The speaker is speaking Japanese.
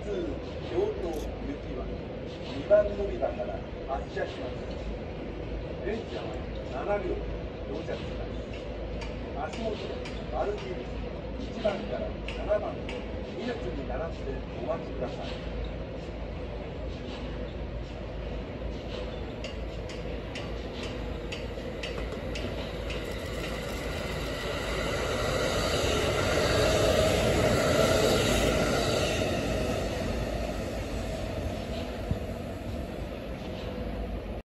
京都行きは2番乗り場から発車します。電車は7両到着します。足元で丸印1番から7番の2列に並んでお待ちください。